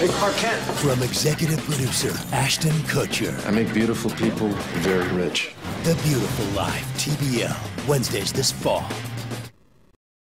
Hey, Clark Kent. From executive producer Ashton Kutcher. I make beautiful people very rich. The Beautiful Life, TBL, Wednesdays this fall.